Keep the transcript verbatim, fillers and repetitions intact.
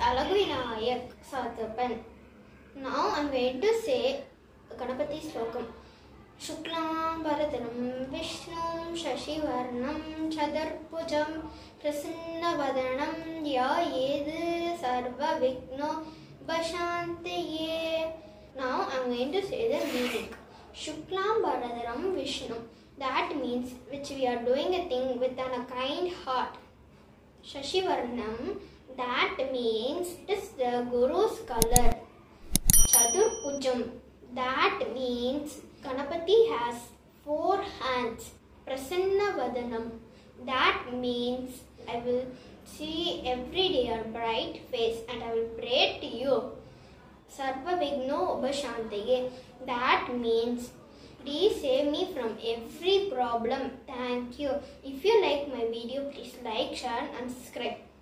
Alagu, vinayak, Sathappan. Now I am going to say Ganapathy Slogam. Shuklam Bharatram Vishnum Shashivarnam Chadarpujam Prasanna Ya Yed Sarva Vigno Bashantaye. Now I am going to say the meaning. Shuklam Bharatram Vishnu. That means which we are doing a thing with a kind heart. Shashivarnam. That means it is the Guru's color. Chaturpujam. That means Ganapathy has four hands. Prasanna Vadanam. That means I will see every day your bright face and I will pray to you. Sarva Vigno Ubashantaye. That means please save me from every problem. Thank you. If you like my video, please like, share and subscribe.